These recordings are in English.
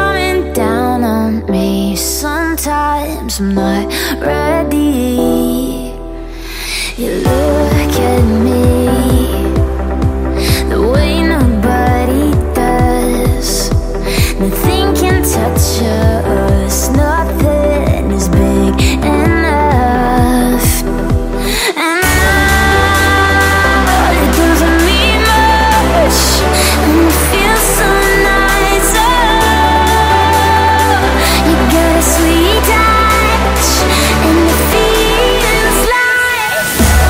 coming down on me. Sometimes I'm not ready. You look at me the way nobody does. Nothing can touch us, nothing is big enough. And now it doesn't mean much, and it feels so nice. Oh, you got a sweet touch, and it feels like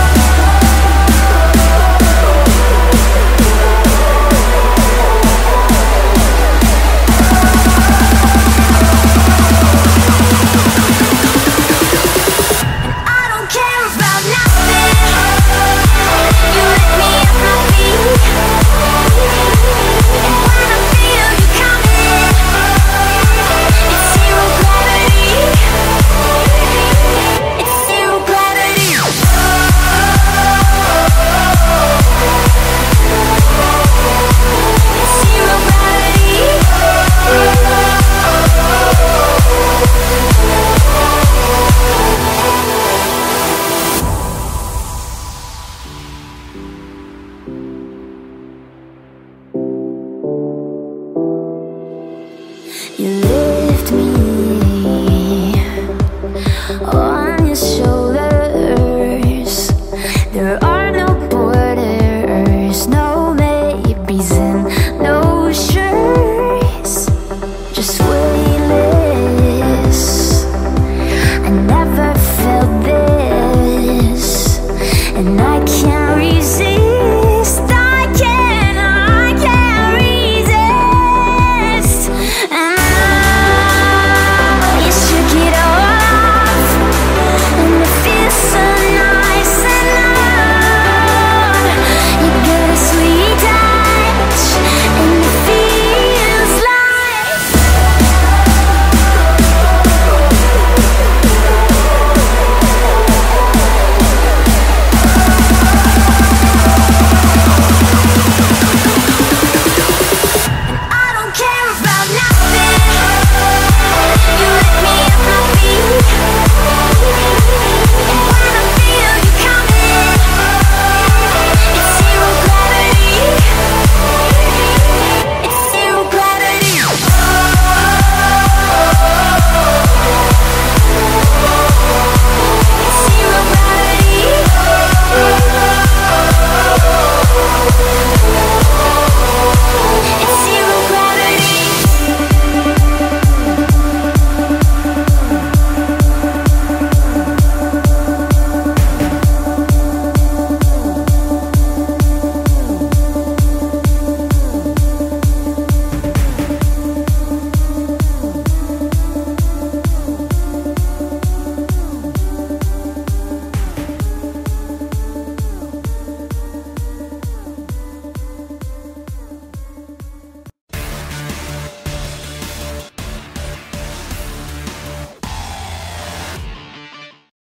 I don't care about nothing. You lift me up my feet, and when I feel you coming, it's zero gravity. It's zero gravity. It's zero gravity. You lift me on your shoulders. There are no borders, no maybes and no sure's. Just wait.